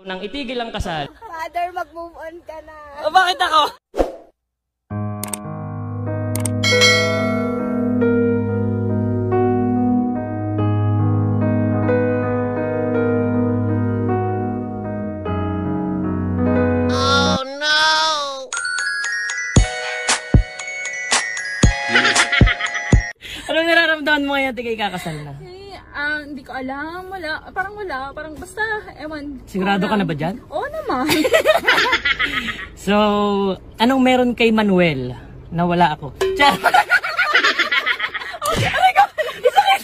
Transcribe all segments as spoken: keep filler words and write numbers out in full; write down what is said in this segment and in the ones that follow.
Nang itigil ang kasal. Father, mag-move on ka na. O, bakit ako? Oh no! Anong nararamdaman mo ngayon tigay kakasal na? Ah, hindi ko alam, wala, parang wala, parang basta, ewan. Sigurado ka na ba dyan? Oo naman. So, anong meron kay Manuel na wala ako? Char! Aray ko! Isakit!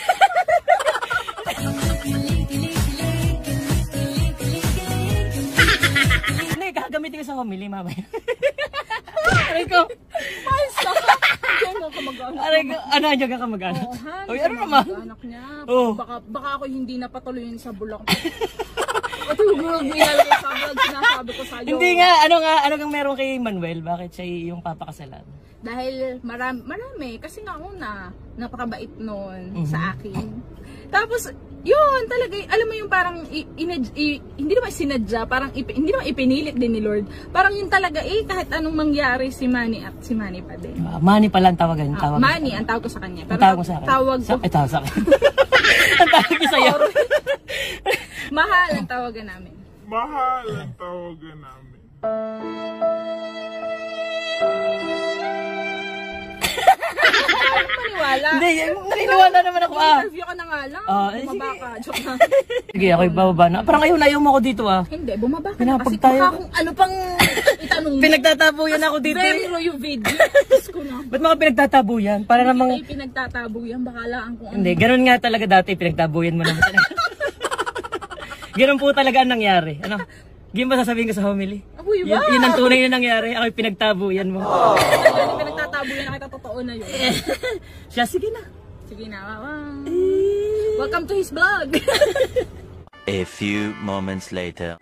Hindi, kakagamitin ko sa homily, mamaya. Aray ko! Basta! Diyan ako mag-anak. Aray ko, ano dyan ka mag-anak? Oo, han, Uy, ano naman? anak niya. Oo. Baka, baka ako hindi napatuloyin sa bulak. At yung nilalagay sa vlog, sinasabi ko sa'yo. Hindi nga, ano nga, ano kang meron kay Manuel? Bakit siya yung papakasalan? Dahil marami, marami. Kasi nga una, napakabait nun Mhm. sa akin. Tapos, yun, talaga, alam mo yung parang, i, inad- i, hindi naman sinadya, parang, ipi, hindi naman ipinilit din ni Lord. Parang yun talaga, eh, kahit anong mangyari, si Manny at si Manny pa din. Uh, Manny pala ang tawagan. Ah, Tawag Manny, ang tawag ko sa kanya. Ang tawag mo sa akin? Tawag Sa, ko, ay, tawag sa akin. Ang tawag ko sa'yo. mahal ang tawagan namin. Mahal ang tawagan namin. Maniwala. Hindi, naniniwala naman ako ah. Interview ka na nga lang. Ah, eh, Bumaba sige. ka. Joke lang. Sige, ako'y bababa na. Parang ayaw na ayaw mo ako dito ah. Hindi, bumaba ka na. Pinapag Kasi tayo. baka kung ano pang itanong mo. Pinagtatabuyan ako dito Very eh. raw yung video. Diyos ko na. Ba't mga pinagtatabuyan? Para namang... Hindi pinagtatabo yan. Baka lang kung ano. Hindi, ganun nga talaga dati. Pinagtabuyan mo naman talaga. Ganun po talaga ang nangyari. Ano? Ganyan ba sasabihin ko sa homily? Uy, Yun, wow! yun ang tunay na nangyari. Ako'y pinagtabuyan mo. Hindi pinagtatabo yan. Nakita totoo na yun. Siya, sige na. Sige na. Wow. Welcome to his vlog. A few moments later.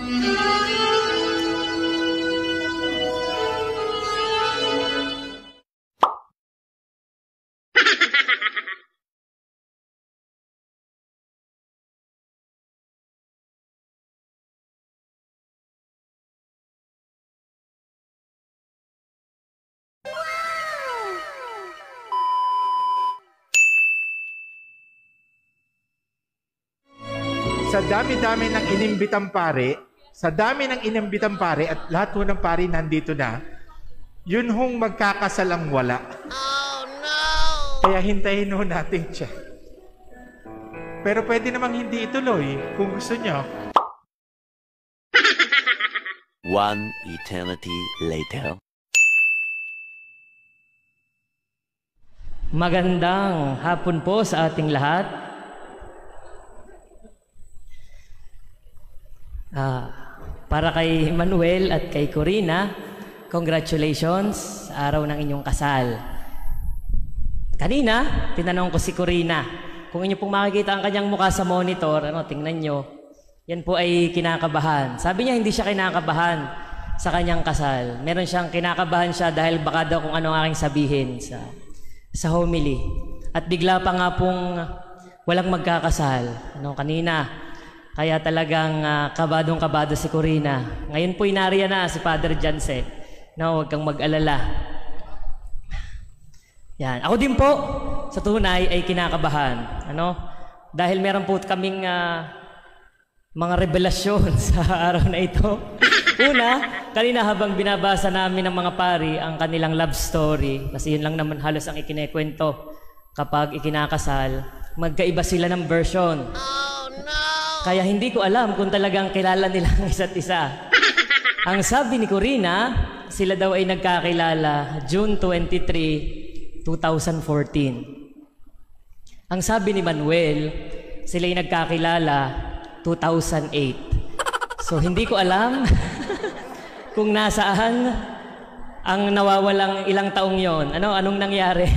Sa dami-dami ng inimbitang pare, sa dami ng inimbitang pare at lahat ho ng pare nandito na, yun hong magkakasal ang wala. Oh no! Kaya hintayin ho natin siya. Pero pwede namang hindi ituloy kung gusto nyo. One eternity later. Magandang hapon po sa ating lahat. Ah, para kay Manuel at kay Corina, congratulations sa araw ng inyong kasal. Kanina, tinanong ko si Corina, kung inyo pong makikita ang kanyang mukha sa monitor, ano, tingnan nyo, yan po ay kinakabahan. Sabi niya hindi siya kinakabahan sa kanyang kasal. Meron siyang kinakabahan siya dahil baka daw kung ano ang aking sabihin sa, sa homily. At bigla pa nga pong walang magkakasal. Ano, kanina, kaya talagang uh, kabadong-kabado si Corina. Ngayon po inariya na si Father Janse. No, huwag kang mag-alala. Yan. Ako din po, sa tunay ay kinakabahan. Ano? Dahil meron po kaming uh, mga revelasyon sa araw na ito. Una, kanina habang binabasa namin ng mga pari ang kanilang love story, kasi yun lang naman halos ang ikinekwento kapag ikinakasal, magkaiba sila ng version. Oh no! Kaya hindi ko alam kung talagang kilala nila ang isa't isa. Ang sabi ni Corina, sila daw ay nagkakilala June twenty-third, two thousand fourteen. Ang sabi ni Manuel, sila ay nagkakilala two thousand eight. So hindi ko alam kung nasaan ang nawawalang ilang taong yon. Ano, anong nangyari?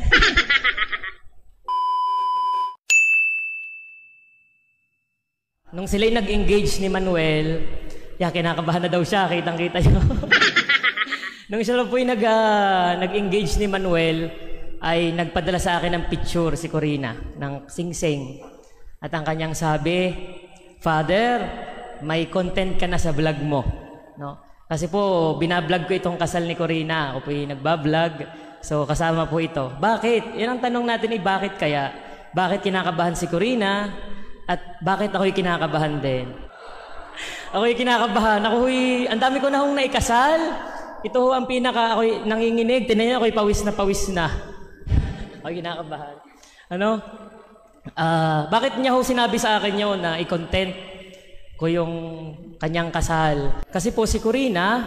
Nung sila'y nag-engage ni Manuel, ya, kinakabahan na daw siya, kitang-kita nyo. Nung siya po'y nag, uh, nag-engage ni Manuel, ay nagpadala sa akin ng picture si Corina, ng sing-sing. At ang kanyang sabi, Father, may content ka na sa vlog mo. No? Kasi po, binablog ko itong kasal ni Corina. Ako po yung nagbablog. So, kasama po ito. Bakit? Yan ang tanong natin eh, bakit kaya? Bakit kinakabahan si Corina? At bakit ako'y kinakabahan din? Ako'y kinakabahan. Ako'y, ang dami ko na hong naikasal. Ito ho ang pinaka, ako'y nanginginig. Tinan niyo, ako'y pawis na pawis na. Ako'y kinakabahan. Ano? Uh, bakit niya ho sinabi sa akin yun na i-content ko yung kanyang kasal? Kasi po si Corina,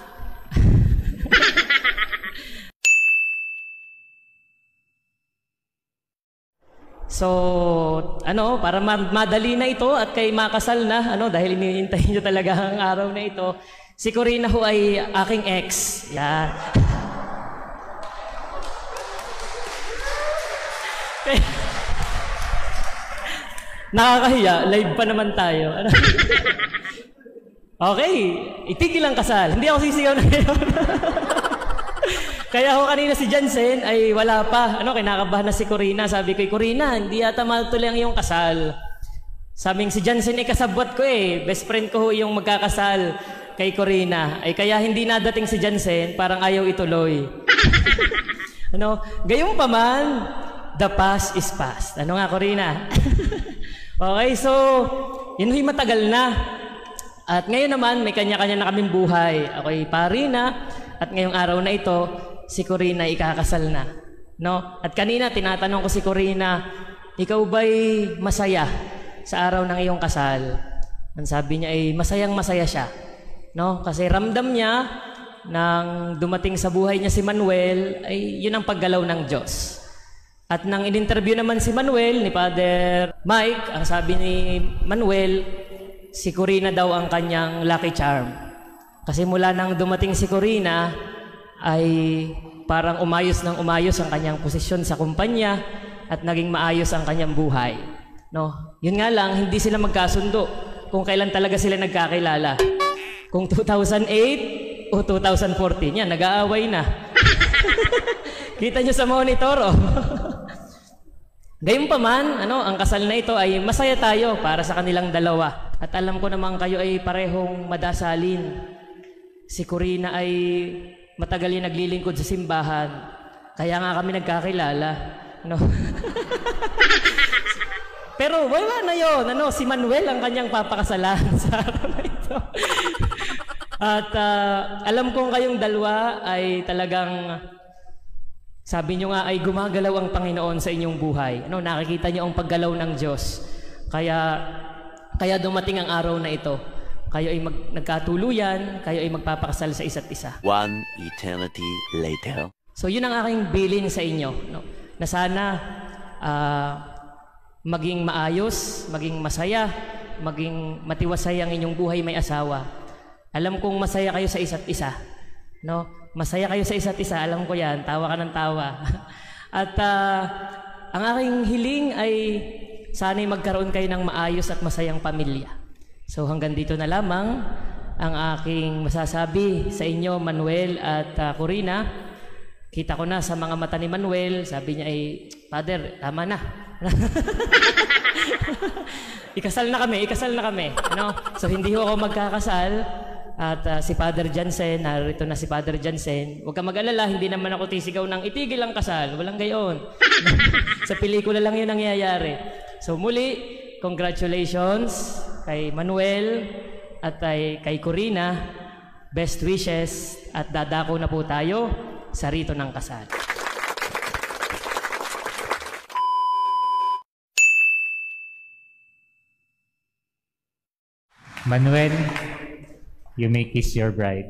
so, ano, para madali na ito at kay makasal na, ano, dahil iniintay nyo talaga ang araw na ito, si Corina ho ay aking ex. Yan. Nakakahiya, live pa naman tayo. Ano? Okay, itigil ang kasal. Hindi ako sisigaw na ngayon. Kaya ako kanina si Jansen ay wala pa. Ano, kinakabahan na si Corina. Sabi ko, Corina, hindi yata matuloy ang iyong kasal. Sabing si Jansen ay kasabwat ko eh. Best friend ko yung magkakasal kay Corina. Ay kaya hindi nadating si Jansen, parang ayaw ituloy. Ano, gayong pa man, the past is past. Ano nga, Corina? Okay, so, yun huy matagal na. At ngayon naman, may kanya-kanya na kaming buhay. Ako'y pari na, at ngayong araw na ito, si Corina ikakasal na. No? At kanina, tinatanong ko si Corina, ikaw ba'y masaya sa araw ng iyong kasal? Ang sabi niya ay masayang masaya siya. No? Kasi ramdam niya, nang dumating sa buhay niya si Manuel, ay yun ang paggalaw ng Diyos. At nang in-interview naman si Manuel, ni Father Mike, ang sabi ni Manuel, si Corina daw ang kanyang lucky charm. Kasi mula nang dumating si Corina, ay parang umayos ng umayos ang kanyang posisyon sa kumpanya at naging maayos ang kanyang buhay. No? Yun nga lang, hindi sila magkasundo kung kailan talaga sila nagkakilala. Kung two thousand eight o two thousand fourteen, yan, nag-aaway na. Kita nyo sa monitor, oh. Gayun pa man, ano, ang kasal na ito ay masaya tayo para sa kanilang dalawa. At alam ko naman kayo ay parehong madasalin. Si Corina ay matagal yung naglilingkod sa simbahan. Kaya nga kami nagkakilala. No? Pero wala na yun. Ano, si Manuel ang kanyang papakasalan sa araw na ito. At uh, alam kong kayong dalawa ay talagang... Sabi nyo nga ay gumagalaw ang Panginoon sa inyong buhay. Ano, nakikita nyo ang paggalaw ng Diyos. Kaya, kaya dumating ang araw na ito. Kayo ay mag, nagkatuluyan, kayo ay magpapakasal sa isa't isa. One eternity later. So yun ang aking bilin sa inyo. No? Na sana uh, maging maayos, maging masaya, maging matiwasay ang inyong buhay may asawa. Alam kong masaya kayo sa isa't isa. No? Masaya kayo sa isa't isa, alam ko yan, tawa ka ng tawa. At uh, ang aking hiling ay sana'y magkaroon kayo ng maayos at masayang pamilya. So hanggang dito na lamang ang aking masasabi sa inyo, Manuel at uh, Corina. Kita ko na sa mga mata ni Manuel, sabi niya ay, Father, tama na. Ikasal na kami, ikasal na kami. Ano? So hindi ho ako magkakasal. At uh, si Father Jansen, narito na si Father Jansen. Huwag ka mag-alala, hindi naman ako tisigaw ng itigil ang kasal. Walang gayon. Sa pelikula lang yun nangyayari. So muli, congratulations kay Manuel at kay, kay Corina. Best wishes at dadako na po tayo sa rito ng kasal. Manuel, you may kiss your bride.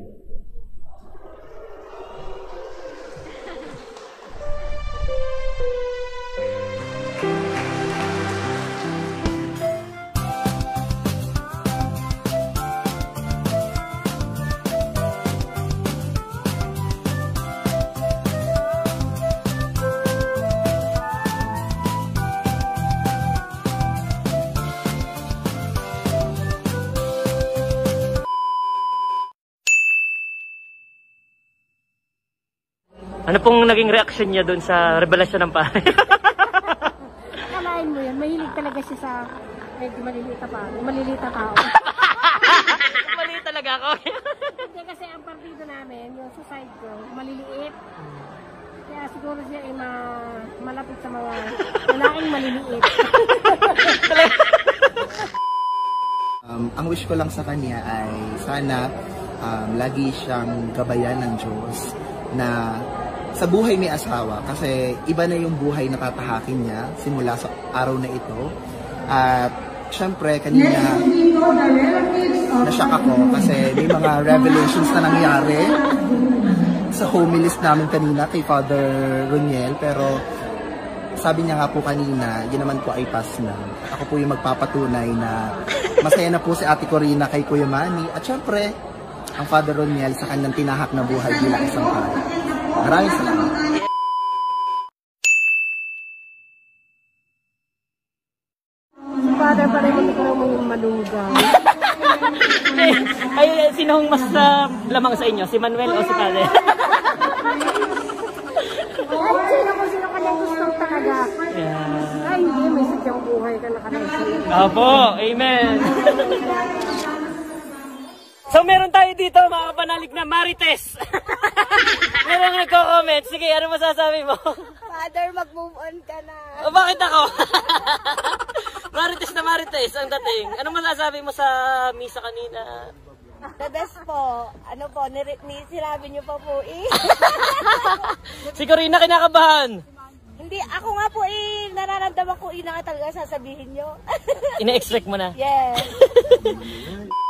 Ano pong naging reaksyon niya doon sa revelasyon ng pare? Akalain mo yan, mahilig talaga siya sa medyo maliliit na pa, maliliit na tao. ako. Hindi kasi ang partido namin, yung sa side ko, maliliit. Kaya siguro siya ay ma malapit sa mga lalaking maliliit. Um, ang wish ko lang sa kanya ay sana um, lagi siyang gabayan ng Diyos na sa buhay may asawa kasi iba na yung buhay na tatahakin niya simula sa araw na ito. At syempre kanina na-shock ako kasi may mga revelations na nangyari sa homilies namin kanina kay Father Roniel, pero sabi niya nga po kanina, yun naman po ay pass na. Ako po yung magpapatunay na masaya na po si Ate Corina kay Kuya Manny. At syempre, ang Father Roniel sa kanyang tinahak na buhay bilang isang pare. Maraming salamat. Si Father pa rin hindi ko naman yung malunggan. Ay, sino ang mas uh, lamang sa inyo? Si Manuel o si Padre? Ay, sino ko sino kanyang gustong talaga. Yeah. Ay, hindi, may sadyang buhay ka nakalagay. Opo, amen. So meron tayo dito mga kapanalig na Marites. Meron nagko-comment. Sige, ano masasabi mo? Father, mag-move on ka na. O bakit ako? Marites na Marites ang dating. Ano masasabi mo sa misa kanina? The best po. Ano po, ni, ni sinabi niyo pa po eh. Si Corina kinakabahan. Hindi, ako nga po eh, nararamdaman ko eh na nga talaga sasabihin niyo. Ina-expect mo na. Yes.